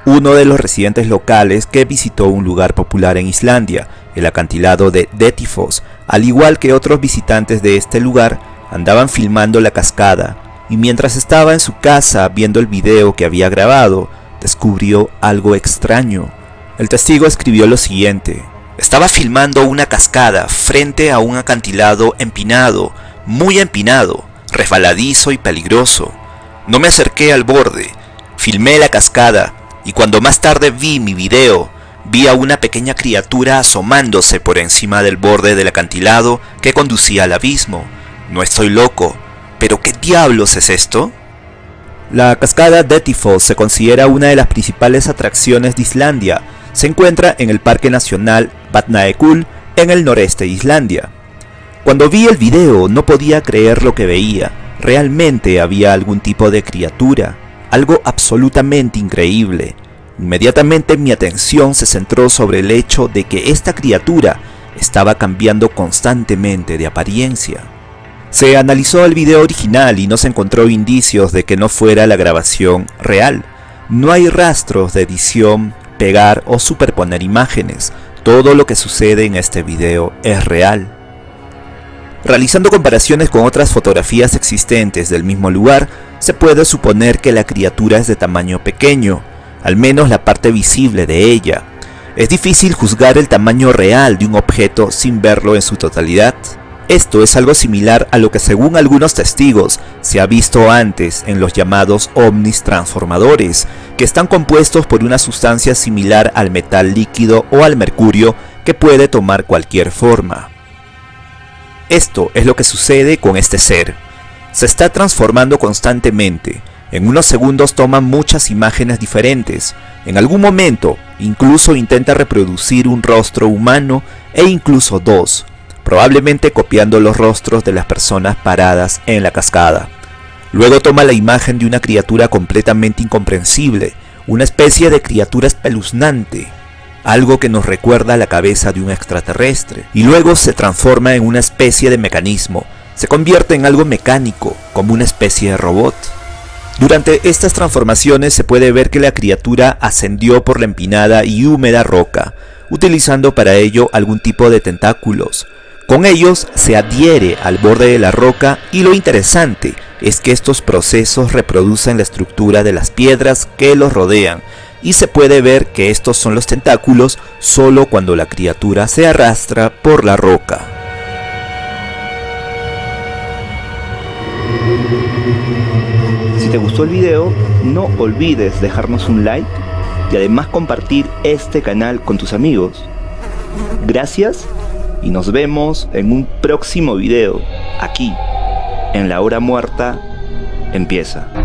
uno de los residentes locales que visitó un lugar popular en Islandia, el acantilado de Dettifoss. Al igual que otros visitantes de este lugar, andaban filmando la cascada, y mientras estaba en su casa viendo el video que había grabado, descubrió algo extraño. El testigo escribió lo siguiente: estaba filmando una cascada frente a un acantilado empinado, muy empinado, resbaladizo y peligroso. No me acerqué al borde, filmé la cascada, y cuando más tarde vi mi video, vi a una pequeña criatura asomándose por encima del borde del acantilado que conducía al abismo. No estoy loco, pero ¿qué diablos es esto? La cascada Dettifoss se considera una de las principales atracciones de Islandia. Se encuentra en el Parque Nacional Vatnajökull, en el noreste de Islandia. Cuando vi el video no podía creer lo que veía. Realmente había algún tipo de criatura, algo absolutamente increíble. Inmediatamente mi atención se centró sobre el hecho de que esta criatura estaba cambiando constantemente de apariencia. Se analizó el video original y no se encontró indicios de que no fuera la grabación real. No hay rastros de edición, pegar o superponer imágenes. Todo lo que sucede en este video es real. Realizando comparaciones con otras fotografías existentes del mismo lugar, se puede suponer que la criatura es de tamaño pequeño, al menos la parte visible de ella. Es difícil juzgar el tamaño real de un objeto sin verlo en su totalidad. Esto es algo similar a lo que, según algunos testigos, se ha visto antes en los llamados ovnis transformadores, que están compuestos por una sustancia similar al metal líquido o al mercurio que puede tomar cualquier forma. Esto es lo que sucede con este ser. Se está transformando constantemente. En unos segundos toma muchas imágenes diferentes. En algún momento, incluso intenta reproducir un rostro humano e incluso dos, probablemente copiando los rostros de las personas paradas en la cascada. Luego toma la imagen de una criatura completamente incomprensible, una especie de criatura espeluznante, algo que nos recuerda a la cabeza de un extraterrestre, y luego se transforma en una especie de mecanismo, se convierte en algo mecánico, como una especie de robot. Durante estas transformaciones se puede ver que la criatura ascendió por la empinada y húmeda roca, utilizando para ello algún tipo de tentáculos. Con ellos se adhiere al borde de la roca, y lo interesante es que estos procesos reproducen la estructura de las piedras que los rodean, y se puede ver que estos son los tentáculos solo cuando la criatura se arrastra por la roca. Si te gustó el video, no olvides dejarnos un like y además compartir este canal con tus amigos. Gracias y nos vemos en un próximo video, aquí, en La Hora Muerta Empieza.